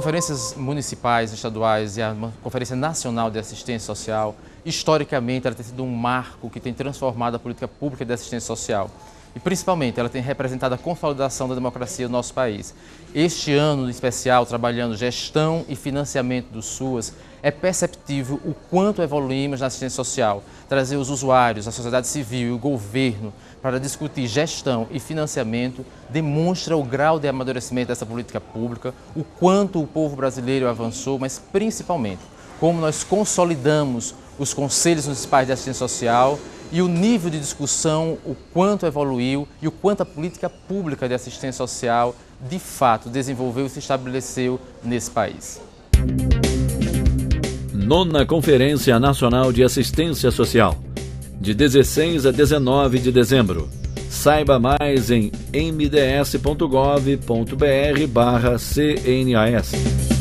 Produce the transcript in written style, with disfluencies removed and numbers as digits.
conferências municipais, estaduais e a Conferência Nacional de Assistência Social, historicamente, ela tem sido um marco que tem transformado a política pública de assistência social. E, principalmente, ela tem representado a consolidação da democracia no nosso país. Este ano, em especial, trabalhando gestão e financiamento do SUAS, é perceptível o quanto evoluímos na assistência social. Trazer os usuários, a sociedade civil e o governo para discutir gestão e financiamento demonstra o grau de amadurecimento dessa política pública, o quanto o povo brasileiro avançou, mas, principalmente, como nós consolidamos os conselhos municipais de assistência social e o nível de discussão, o quanto evoluiu e o quanto a política pública de assistência social, de fato, desenvolveu e se estabeleceu nesse país. Nona Conferência Nacional de Assistência Social, de 16 a 19 de dezembro. Saiba mais em mds.gov.br/CNAS.